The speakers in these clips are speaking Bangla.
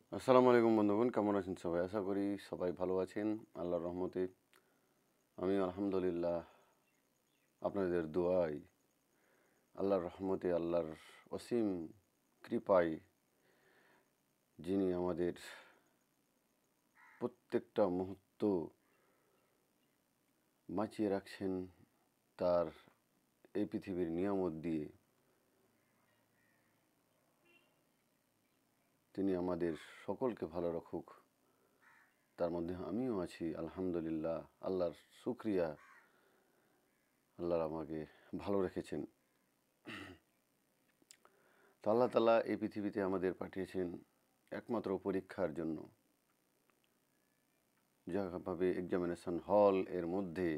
আসসালামু আলাইকুম বন্ধুগণ, কেমন আছেন সবাই? আশা করি সবাই ভালো আছেন আল্লাহর রহমতে। আমি আলহামদুলিল্লাহ আপনাদের দোয়ায়, আল্লাহর রহমতে, আল্লাহর অসীম কৃপায় যিনি আমাদের প্রত্যেকটা মুহূর্ত বাঁচিয়ে রাখছেন তার এই পৃথিবীর নিয়ামত দিয়ে, তিনি আমাদের সকলকে ভালো রাখুক। তার মধ্যে আমিও আছি আলহামদুলিল্লাহ। আল্লাহর শুকরিয়া, আল্লাহ আমাকে ভালো রেখেছেন। তো আল্লাহ তাআলা এই পৃথিবীতে আমাদের পাঠিয়েছেন একমাত্র পরীক্ষার জন্য। যেভাবে এক্সামিনেশন হল এর মধ্যে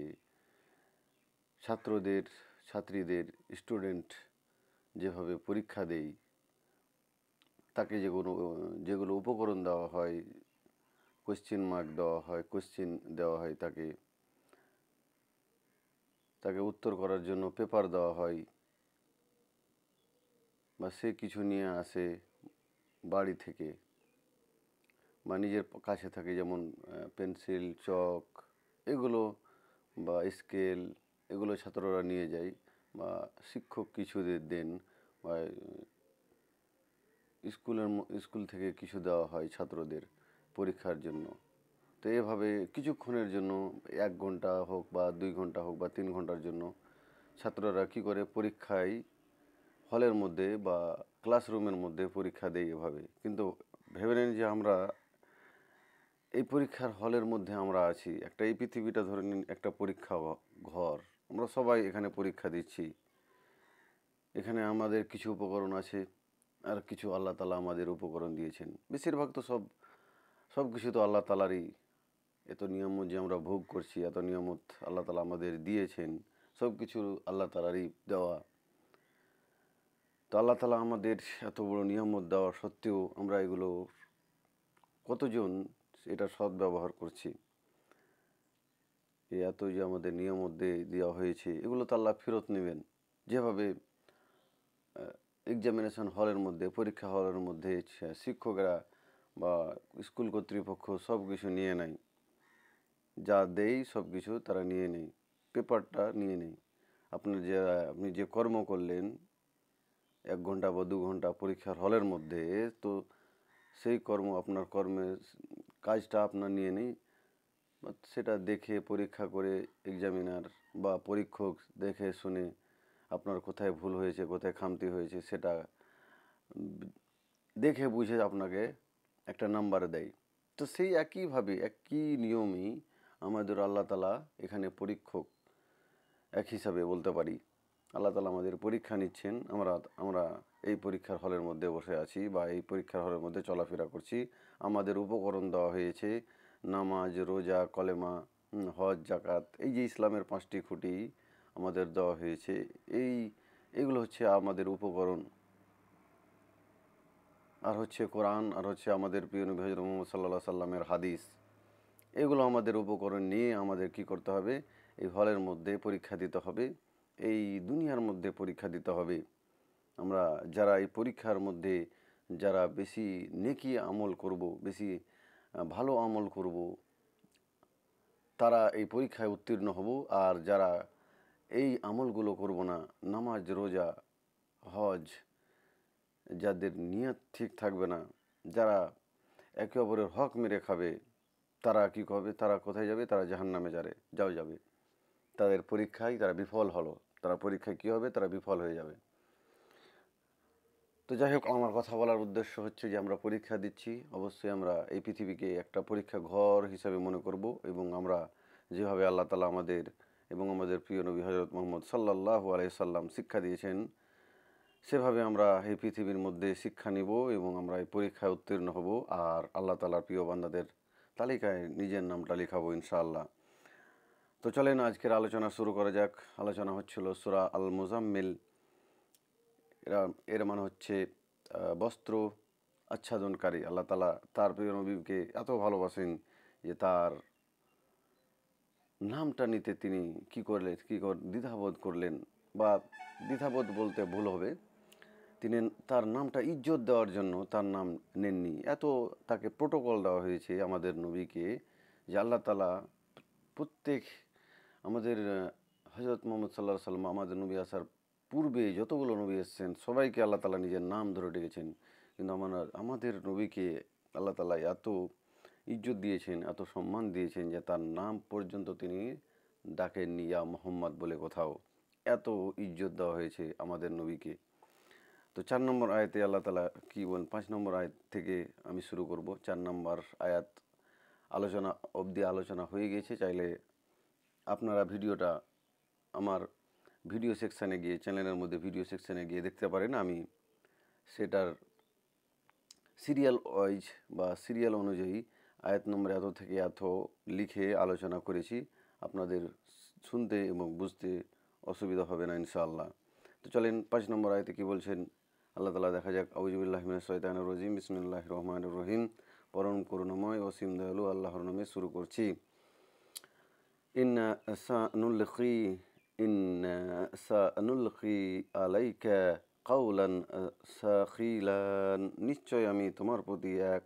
ছাত্রীদের স্টুডেন্ট যেভাবে পরীক্ষা দেয়, তাকে যেগুলো উপকরণ দেওয়া হয়, কোশ্চেন মার্ক দেওয়া হয়, কোশ্চেন দেওয়া হয়, তাকে উত্তর করার জন্য পেপার দেওয়া হয়, বা সে কিছু নিয়ে আসে বাড়ি থেকে বা নিজের কাছে থাকে, যেমন পেন্সিল, চক এগুলো বা স্কেল, এগুলো ছাত্ররা নিয়ে যায় বা শিক্ষক কিছু দেন বা স্কুল থেকে কিছু দেওয়া হয় ছাত্রদের পরীক্ষার জন্য। তো এভাবে কিছুক্ষণের জন্য, 1 ঘন্টা হোক বা 2 ঘন্টা হোক বা 3 ঘন্টার জন্য ছাত্ররা কী করে পরীক্ষায় হলের মধ্যে বা ক্লাসরুমের মধ্যে পরীক্ষা দেয় এভাবে। কিন্তু ভেবে নেন যে আমরা এই পরীক্ষার হলের মধ্যে আমরা আছি। এই পৃথিবীটা ধরে নিন একটা পরীক্ষা ঘর, আমরা সবাই এখানে পরীক্ষা দিচ্ছি। এখানে আমাদের কিছু উপকরণ আছে, আর কিছু আল্লাহ তাআলা আমাদের উপকরণ দিয়েছেন। বেশিরভাগ তো সব কিছু তো আল্লাহ তাআলারই। এত নিয়ামত যে আমরা ভোগ করছি, এত নিয়ামত আল্লাহ তাআলা আমাদের দিয়েছেন, সব কিছু আল্লাহ তাআলারই দেওয়া। তো আল্লাহ তাআলা আমাদের এত বড় নিয়ামত দেওয়া সত্ত্বেও আমরা এগুলো কতজন এটা সদ্ব্যবহার করছি? এত যে আমাদের নিয়ামত দেওয়া হয়েছে, এগুলো তো আল্লাহ ফেরত নেবেন। যেভাবে এক্সামিনেশন হলের মধ্যে, পরীক্ষা হলের মধ্যে শিক্ষকরা বা স্কুল কর্তৃপক্ষ সব কিছু নিয়ে নেয়, যা দেয় সব কিছু তারা নিয়ে নেয়, পেপারটা নিয়ে নেয়। আপনি যে কর্ম করলেন 1 ঘন্টা বা 2 ঘন্টা পরীক্ষার হলের মধ্যে, তো সেই আপনার কর্মের কাজটা আপনার নিয়ে নেই। সেটা দেখে পরীক্ষা করে এক্সামিনার বা পরীক্ষক দেখে শুনে আপনার কোথায় ভুল হয়েছে, কোথায় খামতি হয়েছে, সেটা দেখে বুঝে আপনাকে একটা নাম্বার দেয়। তো সেই একইভাবে একই নিয়মেই আমাদের আল্লাহ তাআলা এখানে পরীক্ষক এক হিসাবে বলতে পারি। আল্লাহ তাআলা আমাদের পরীক্ষা নিচ্ছেন। আমরা এই পরীক্ষার হলের মধ্যে বসে আছি বা এই পরীক্ষার হলের মধ্যে চলাফেরা করছি। আমাদের উপকরণ দেওয়া হয়েছে নামাজ, রোজা, কলেমা, হজ, জাকাত, এই যে ইসলামের 5টি খুঁটি আমাদের দেওয়া হয়েছে। এইগুলো হচ্ছে আমাদের উপকরণ। আর হচ্ছে কোরআন, আর হচ্ছে আমাদের প্রিয় নবী হযরত মুহাম্মদ সাল্লাল্লাহু আলাইহি সাল্লামের হাদিস। এগুলো আমাদের উপকরণ নিয়ে আমাদের কি করতে হবে? এই হলের মধ্যে পরীক্ষা দিতে হবে, এই দুনিয়ার মধ্যে পরীক্ষা দিতে হবে। আমরা যারা এই পরীক্ষার মধ্যে যারা বেশি নেকি আমল করব, বেশি ভালো আমল করব, তারা এই পরীক্ষায় উত্তীর্ণ হব। আর যারা এই আমলগুলো করব না, নামাজ, রোজা, হজ, যাদের নিয়ত ঠিক থাকবে না, যারা একে অপরের হক মেরে খাবে, তারা কী করবে? তারা কোথায় যাবে? তারা জাহান্নামে যাবে। তাদের পরীক্ষায় তারা বিফল হলো। তারা পরীক্ষায় কী হবে? তারা বিফল হয়ে যাবে। তো যাই হোক, আমার কথা বলার উদ্দেশ্য হচ্ছে যে আমরা পরীক্ষা দিচ্ছি, অবশ্যই আমরা এই পৃথিবীকে একটা পরীক্ষা ঘর হিসাবে মনে করব, এবং আমরা যেভাবে আল্লাহ তাআলা আমাদের এবং আমাদের প্রিয় নবী হযরত মুহাম্মদ সাল্লাল্লাহু আলাইহি সাল্লাম শিক্ষা দিয়েছেন, সেভাবে আমরা এই পৃথিবীর মধ্যে শিক্ষা নিব এবং আমরা এই পরীক্ষায় উত্তীর্ণ হব। আর আল্লাহ তাআলার প্রিয় বান্দাদের তালিকায় নিজের নামটা লিখাবো ইনশাআল্লাহ। তো চলেন আজকের আলোচনা শুরু করা যাক। আলোচনা হচ্ছিল সূরা আল মুজাম্মিল। এর মানে হচ্ছে বস্ত্র আচ্ছাদনকারী। আল্লাহ তাআলা তার প্রিয় নবীকে এত ভালোবাসেন যে তার নামটা নিতে তিনি দ্বিধাবোধ করলেন, বা দ্বিধাবোধ বলতে ভুল হবে, তিনি তার নামটা ইজ্জত দেওয়ার জন্য তার নাম নেননি। এত তাকে প্রোটোকল দেওয়া হয়েছে আমাদের নবীকে, যে আল্লাহ তাআলা প্রত্যেক আমাদের হযরত মুহাম্মদ সাল্লাল্লাহু আলাইহি ওয়াসাল্লাম, আমাদের নবী আসার পূর্বে যতগুলো নবী এসেছেন সবাইকে আল্লাহ তাআলা নিজের নাম ধরে ডেকেছেন। কিন্তু আমাদের নবীকে আল্লাহ তাআলা এত ইজ্জত দিয়েছেন, এত সম্মান দিয়েছেন যে তার নাম পর্যন্ত তিনি ডাকেননি ইয়া মুহাম্মদ বলে কোথাও। এত ইজ্জত দেওয়া হয়েছে আমাদের নবীকে। তো 4 নম্বর আয়াতে আল্লাহ তাআলা কি বলেন, 5 নম্বর আয়াত থেকে আমি শুরু করব। 4 নম্বর আয়াত আলোচনা অবধি আলোচনা হয়ে গেছে। চাইলে আপনারা ভিডিওটা আমার ভিডিও সেকশানে গিয়ে, চ্যানেলের মধ্যে ভিডিও সেকশানে গিয়ে দেখতে পারেন। আমি সেটার সিরিয়াল ওয়াইজ বা সিরিয়াল অনুযায়ী আয়াত নম্বর এত থেকে এত লিখে আলোচনা করেছি। আপনাদের শুনতে এবং বুঝতে অসুবিধা হবে না ইনশাআল্লাহ। তো চলেন 5 নম্বর আয়াতে কি বলছেন আল্লাহ তাআলা দেখা যাক। আউযু বিল্লাহি মিনাশ শাইতানির রাজিম, বিসমিল্লাহির রহমানির রহিম। পরম করুণাময় অসীম দয়ালু আল্লাহর নামে শুরু করছি। ইন্না সানুলকি ইন্না সানুলকি আলাইকা কাউলান সাকিলান, নিশ্চয় আমি তোমার প্রতি এক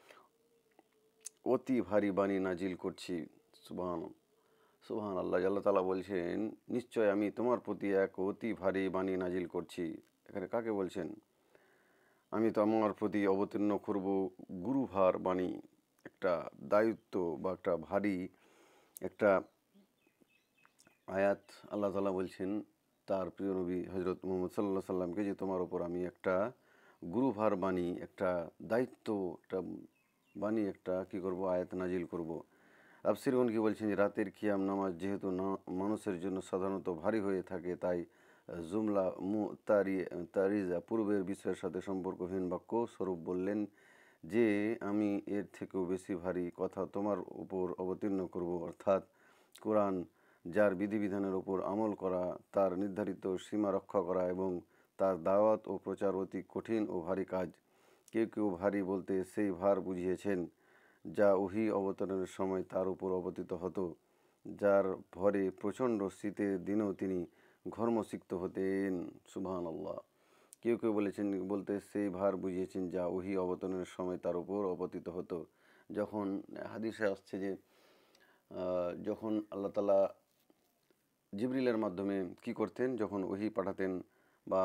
অতি ভারী বাণী নাজিল করছি। সুবহান আল্লাহ। আল্লাহ তাআলা বলছেন নিশ্চয় আমি তোমার প্রতি এক অতি ভারী বাণী নাজিল করছি। এখানে কাকে বলছেন? আমি তো আমার প্রতি অবতীর্ণ করব গুরুভার বাণী, একটা দায়িত্ব বা একটা ভারী একটা আয়াত। আল্লাহ তাআলা বলছেন তার প্রিয় নবী হযরত মুহাম্মদ সাল্লাল্লাহু আলাইহি সাল্লামকে যে তোমার ওপর আমি একটা গুরুভার বাণী, একটা দায়িত্ব, একটা বাণী, একটা কি করব, আয়াত নাজিল করব। তাফসীরগণ কি বলছেন যে রাতের কিয়াম নামাজ যেহেতু মানুষের জন্য সাধারণত ভারী হয়ে থাকে, তাই জুমলা তারিজা পূর্বের বিষয়ের সাথে সম্পর্কহীন বাক্য স্বরূপ বললেন যে আমি এর থেকেও বেশি ভারী কথা তোমার উপর অবতীর্ণ করব, অর্থাৎ কোরআন, যার বিধিবিধানের উপর আমল করা, তার নির্ধারিত সীমা রক্ষা করা এবং তার দাওয়াত ও প্রচার অতি কঠিন ও ভারী কাজ। কেউ কেউ ভারী বলতে সেই ভার বুঝিয়েছেন যা ওহী অবতরণের সময় তার উপর অবতীত হতো, যার ভরে প্রচণ্ড শীতের দিনেও তিনি ঘর্মসিক্ত হতেন। সুবহানাল্লাহ। কেউ কেউ বলতে সেই ভার বুঝিয়েছেন যা ওহী অবতরণের সময় তার উপর অবতীত হতো। যখন হাদিসে আসছে যে যখন আল্লাহ তাআলা জিবরিলের মাধ্যমে কি করতেন, যখন ওহী পাঠাতেন বা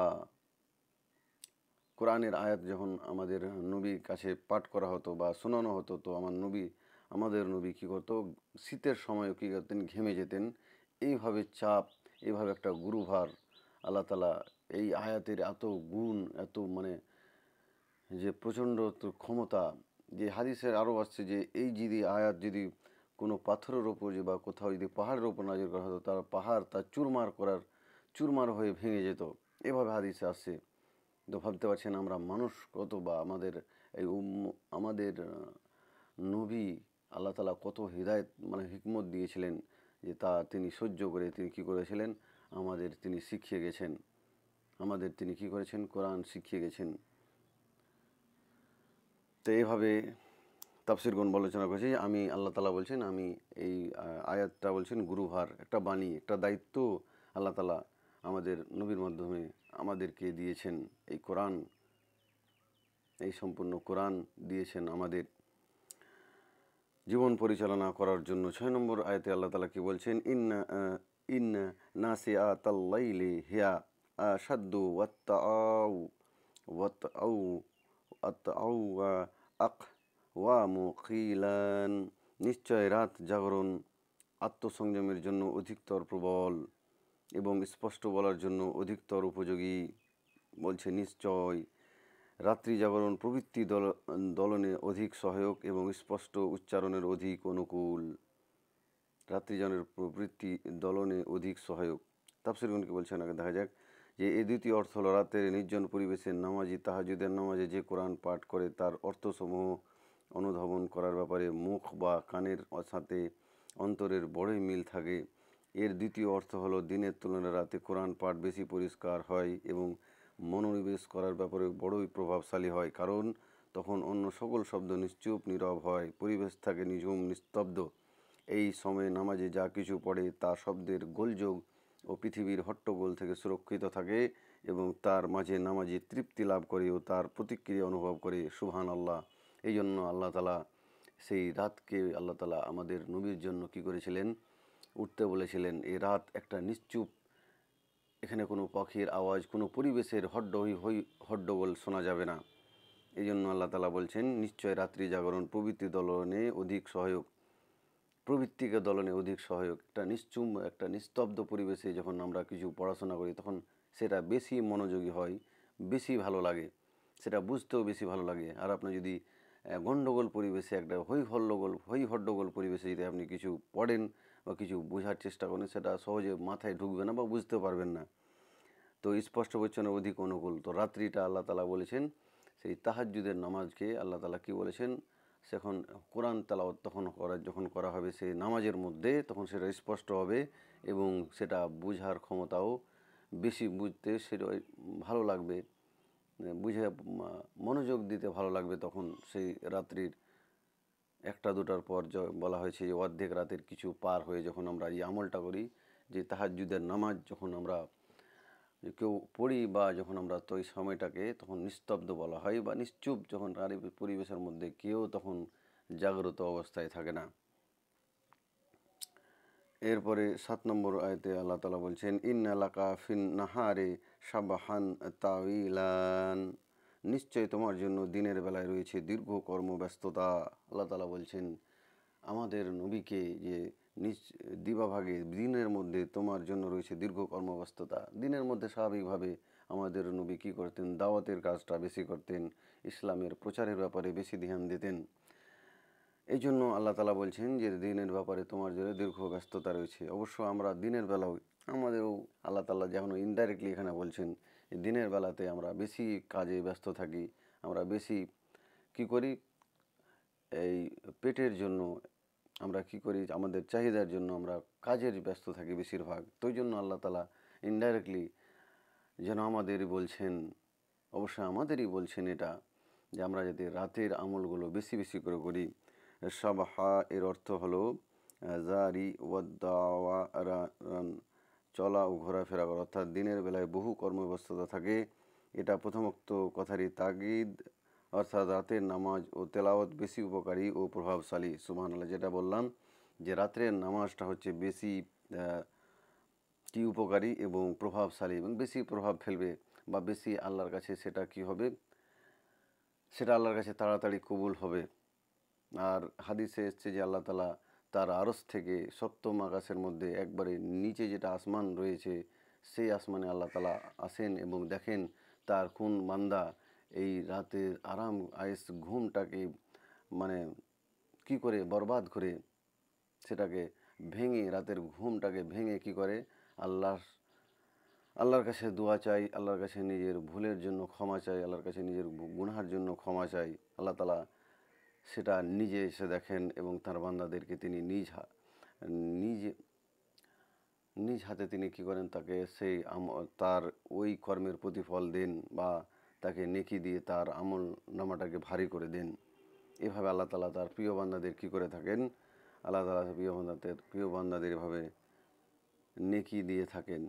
কোরআনের আয়াত যখন আমাদের নবীর কাছে পাঠ করা হতো বা শোনানো হতো, তো আমাদের নবী কী করতো, শীতের সময় কী করতেন, ঘেমে যেতেন। এইভাবে চাপ, এইভাবে একটা গুরুভার আল্লাহ তাআলা এই আয়াতের এত গুণ, এত মানে যে প্রচণ্ড ক্ষমতা, যে হাদিসের আরও আসছে যে এই যদি আয়াত যদি কোনো পাথরের ওপর বা কোথাও যদি পাহাড়ের ওপর নাজিল করা হতো, তার পাহাড় তার চুরমার হয়ে ভেঙে যেত। এভাবে হাদিসে আসছে। তো ভাবতে পারছেন আমরা মানুষ কত, বা আমাদের এই আমাদের নবী আল্লাহ তাআলা কত হিদায়ত মানে হিকমত দিয়েছিলেন, যে তা তিনি সহ্য করে তিনি কী করেছিলেন, তিনি শিখিয়ে গেছেন। তিনি কী করেছেন, কোরআন শিখিয়ে গেছেন। তো এইভাবে তাফসীরগণ আলোচনা করেছে যে আমি আল্লাহ তাআলা বলছেন, আমি এই আয়াতটা বলছেন গুরুভার, একটা বাণী, একটা দায়িত্ব আল্লাহ তাআলা আমাদের নবীর মাধ্যমে আমাদেরকে দিয়েছেন। এই কোরআন, এই সম্পূর্ণ কোরআন দিয়েছেন আমাদের জীবন পরিচালনা করার জন্য। 6 নম্বর আয়াতে আল্লাহ তাআলা কি বলছেন, ইন্না নাসিআতাল লাইলি হিয়া আশাদ্দু ওয়াত্তাউ আকওয়ামু কিলান, নিশ্চয় রাত জাগরণ আত্মসংযমের জন্য অধিকতর প্রবল এবং স্পষ্ট বলার জন্য অধিকতর উপযোগী। বলছে নিশ্চয় রাত্রি জাগরণ প্রবৃত্তি দলনে অধিক সহায়ক এবং স্পষ্ট উচ্চারণের অধিক অনুকূল। রাত্রিযানের প্রবৃত্তি দলনে অধিক সহায়ক। তাফসীরগণ কি বলছেন আগে দেখা যাক। যে এই দ্বিতীয় অর্থ হলো রাতের নির্জন পরিবেশে নামাজি তাহাজ্জুদের নামাজে যে কোরআন পাঠ করে তার অর্থসমূহ অনুধাবন করার ব্যাপারে মুখ বা কানের সাথে অন্তরের বড়ই মিল থাকে। এর দ্বিতীয় অর্থ হলো দিনের তুলনায় রাতে কোরআন পাঠ বেশি পরিষ্কার হয় এবং মনোনিবেশ করার ব্যাপারে বড়ই প্রভাবশালী হয়, কারণ তখন অন্য সকল শব্দ নিশ্চুপ নীরব হয়, পরিবেশ থাকে নিঝুম নিস্তব্ধ। এই সময়ে নামাজে যা কিছু পড়ে তা শব্দের গোলযোগ ও পৃথিবীর হট্টগোল থেকে সুরক্ষিত থাকে এবং তার মাঝে নামাজি তৃপ্তি লাভ করে ও তার প্রতিক্রিয়া অনুভব করে। সুবহানাল্লাহ। এই জন্য আল্লাহ তাআলা সেই রাতকে আল্লাহ তাআলা আমাদের নবীর জন্য কী করেছিলেন, উঠতে বলেছিলেন। এই রাত একটা নিশ্চুপ, এখানে কোনো পাখির আওয়াজ, কোনো পরিবেশের হট্টগোল শোনা যাবে না। এই জন্য আল্লাহ তাআলা বলছেন, নিশ্চয় রাত্রি জাগরণ প্রবৃত্তিকে দলনে অধিক সহায়ক। একটা নিস্তব্ধ পরিবেশে যখন আমরা কিছু পড়াশোনা করি তখন সেটা বেশি মনোযোগী হয়, বেশি ভালো লাগে, সেটা বুঝতেও বেশি ভালো লাগে। আর আপনি যদি গণ্ডগোল পরিবেশে, একটা হট্টগোল পরিবেশে যদি আপনি কিছু পড়েন বা কিছু বোঝার চেষ্টা করেন, সেটা সহজে মাথায় ঢুকবে না বা বুঝতেও পারবেন না। তো স্পষ্ট বচ্চনে অধিক অনুকূল। তো রাত্রিটা আল্লাহ তাআলা বলেছেন, সেই তাহাজ্জুদের নামাজকে আল্লাহ তাআলা কী বলেছেন, সেখন কোরআন তেলাওয়াত যখন করা হবে সেই নামাজের মধ্যে, তখন সেটা স্পষ্ট হবে এবং সেটা বোঝার ক্ষমতাও বেশি, বুঝতে সেটা ভালো লাগবে, বুঝে মনোযোগ দিতে ভালো লাগবে। তখন সেই রাত্রির 1টা-2টার পর বলা হয়েছে যে অর্ধেক রাতের কিছু পার হয়ে যখন আমরা এই আমলটা করি, যে তাহাজ্জুদের নামাজ যখন আমরা কেউ পড়ি বা যখন আমরা তো ওই সময়টাকে তখন নিস্তব্ধ বলা হয়, বা নিশ্চুপ, যখন পরিবেশের মধ্যে কেউ তখন জাগ্রত অবস্থায় থাকে না। এরপরে 7 নম্বর আয়াতে আল্লাহ তাআলা বলছেন, ইন্না লাকা ফিন নাহারে সাবাহান তাওয়িলান, নিশ্চয় তোমার জন্য দিনের বেলায় রয়েছে দীর্ঘ কর্মব্যস্ততা। আল্লাহ তাআলা বলছেন আমাদের নবীকে যে দিবাভাগে দিনের মধ্যে তোমার জন্য রয়েছে দীর্ঘ কর্মব্যস্ততা। দিনের মধ্যে স্বাভাবিকভাবে আমাদের নবী কী করতেন, দাওয়াতের কাজটা বেশি করতেন, ইসলামের প্রচারের ব্যাপারে বেশি ধ্যান দিতেন। এই জন্য আল্লাহ তাআলা বলছেন যে দিনের ব্যাপারে তোমার জন্য দীর্ঘ ব্যস্ততা রয়েছে। অবশ্য আমরা দিনের বেলাও আমাদেরও আল্লাহ তাআলা যেমন ইনডাইরেক্টলি এখানে বলছেন, দিনের বেলাতে আমরা বেশি কাজে ব্যস্ত থাকি, আমরা বেশি কী করি, এই পেটের জন্য আমরা কী করি, আমাদের চাহিদার জন্য আমরা কাজের ব্যস্ত থাকি বেশিরভাগ। তো ওই জন্য আল্লাহ তাআলা ইনডাইরেক্টলি যেন আমাদেরই বলছেন, অবশ্যই আমাদেরই বলছেন এটা, যে আমরা যাতে রাতের আমলগুলো বেশি বেশি করে করি। সাবাহা এর অর্থ হলো জারি ওয়াদ্দাওয়ারান, চলা ও ঘোরাফেরা করা, অর্থাৎ দিনের বেলায় বহু কর্মব্যস্ততা থাকে। এটা প্রথমোক্ত কথারই তাগিদ, অর্থাৎ রাতের নামাজ ও তেলাওয়াত বেশি উপকারী ও প্রভাবশালী। সুবহানাল্লাহ। যেটা বললাম যে রাত্রের নামাজটা হচ্ছে বেশি কি উপকারী এবং প্রভাবশালী এবং বেশি প্রভাব ফেলবে, বা বেশি আল্লাহর কাছে সেটা কি হবে, সেটা আল্লাহর কাছে তাড়াতাড়ি কবুল হবে। আর হাদিসে এসছে যে আল্লাহ তাআলা তার আরশ থেকে সপ্তম আকাশের মধ্যে একবারে নিচে যেটা আসমান রয়েছে, সেই আসমানে আল্লাহ তাআলা আসেন এবং দেখেন তার কোন বান্দা এই রাতের আরাম আয়েস ঘুমটাকে মানে কি করে বরবাদ করে, সেটাকে ভেঙে, রাতের ঘুমটাকে ভেঙে কি করে আল্লাহর কাছে দোয়া চাই, আল্লাহর কাছে নিজের ভুলের জন্য ক্ষমা চাই, আল্লাহর কাছে নিজের গুনাহার জন্য ক্ষমা চাই। আল্লাহ তাআলা সেটা নিজে এসে দেখেন এবং তার বান্দাদেরকে তিনি নিজে নিজ হাতে তিনি কী করেন, তাকে সেই তার ওই কর্মের প্রতিফল দেন, বা তাকে নেকি দিয়ে তার আমল নামাটাকে ভারী করে দেন। এভাবে আল্লাহ তাআলা তার প্রিয় বান্দাদের কী করে থাকেন, আল্লাহ তাআলা প্রিয় বান্দাদের এভাবে নেকি দিয়ে থাকেন।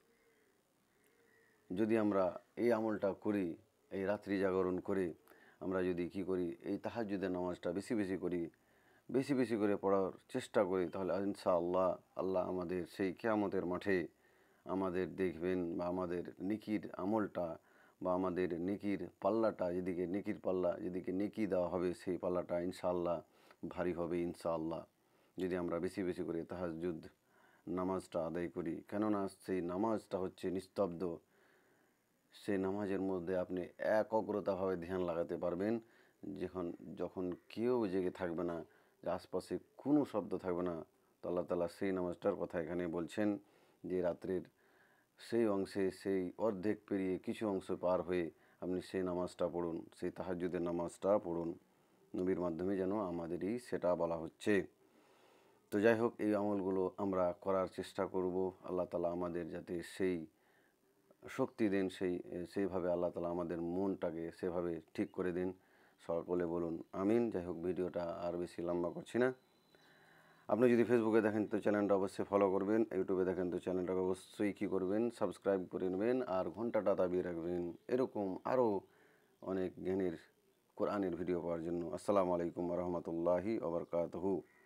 যদি আমরা এই আমলটা করি, এই রাত্রি জাগরণ করে আমরা যদি কী করি, এই তাহাজ্জুদের নামাজটা বেশি বেশি করি, বেশি বেশি করে পড়ার চেষ্টা করি, তাহলে ইনশাআল্লাহ আল্লাহ আমাদের সেই কিয়ামতের মাঠে আমাদের দেখবেন, বা আমাদের নেকির আমলটা বা আমাদের নেকির পাল্লাটা, যেদিকে নেকি দেওয়া হবে সেই পাল্লাটা ইনশাআল্লাহ ভারী হবে ইনশাআল্লাহ, যদি আমরা বেশি বেশি করে তাহাজ্জুদ নামাজটা আদায় করি। কেননা সেই নামাজটা হচ্ছে নিস্তব্ধ, সেই নামাজের মধ্যে আপনি একাগ্রতাভাবে ধ্যান লাগাতে পারবেন, যখন কেউ জেগে থাকবে না, যে আশপাশে কোনো শব্দ থাকবে না। তো আল্লাহ তাআলা সেই নামাজটার কথা এখানে বলছেন, যে রাত্রের সেই অংশে, সেই অর্ধেক পেরিয়ে কিছু অংশ পার হয়ে আপনি সেই নামাজটা পড়ুন, সেই তাহাজ্জুদের নামাজটা পড়ুন। নবীর মাধ্যমে যেন আমাদেরই সেটা বলা হচ্ছে। তো যাই হোক, এই আমলগুলো আমরা করার চেষ্টা করব। আল্লাহ তাআলা আমাদের যাতে সেই শক্তি দেন, সেইভাবে আল্লাহ তাআলা আমাদের মনটাকে সেভাবে ঠিক করে দিন। সকলে বলুন আমিন। যাই হোক, ভিডিওটা আর বেশি লম্বা করছি না। আপনি যদি ফেসবুকে দেখেন তো চ্যানেলটা অবশ্যই ফলো করবেন, ইউটিউবে দেখেন তো চ্যানেলটাকে অবশ্যই কী করবেন, সাবস্ক্রাইব করে নেবেন আর ঘন্টাটা দাবিয়ে রাখবেন এরকম আরও অনেক জ্ঞানের কোরআনের ভিডিও পাওয়ার জন্য। আসসালামু আলাইকুম রহমতুল্লাহি ওবরকাতহু।